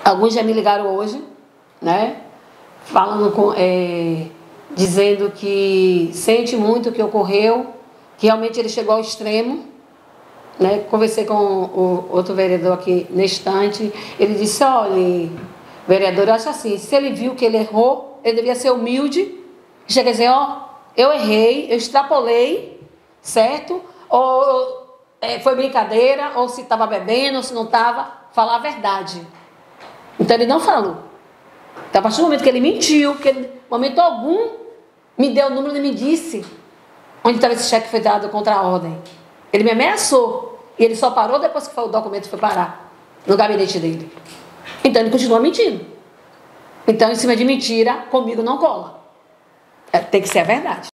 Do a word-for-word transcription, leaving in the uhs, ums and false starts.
Alguns já me ligaram hoje, né? Falando com, é, dizendo que sente muito o que ocorreu, que realmente ele chegou ao extremo, né? Conversei com o outro vereador aqui na instante, ele disse, olha, vereador, eu acho assim, se ele viu que ele errou, ele devia ser humilde, chega a dizer, ó, eu errei, eu extrapolei, certo? Ou é, foi brincadeira, ou se estava bebendo, ou se não estava, falar a verdade. Então ele não falou. Então a partir do momento que ele mentiu, que ele, momento algum, me deu o número e me disse onde estava esse cheque que foi dado contra a ordem. Ele me ameaçou. E ele só parou depois que o documento foi parar no gabinete dele. Então ele continua mentindo. Então, em cima de mentira, comigo não cola. É, tem que ser a verdade.